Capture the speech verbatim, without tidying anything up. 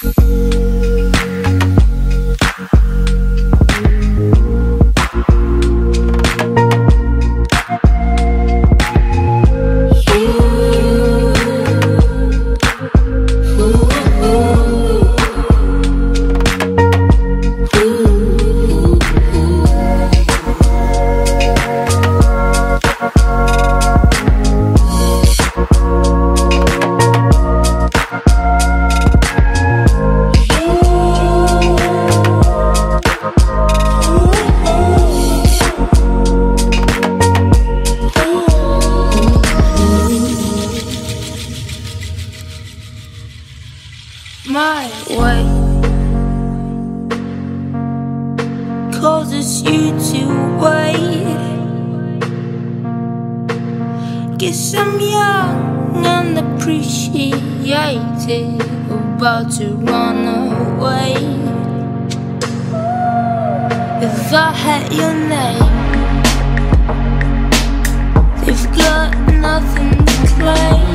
My way causes you to wait. Guess I'm young and appreciated, about to run away. If I had your name, they've got nothing to claim.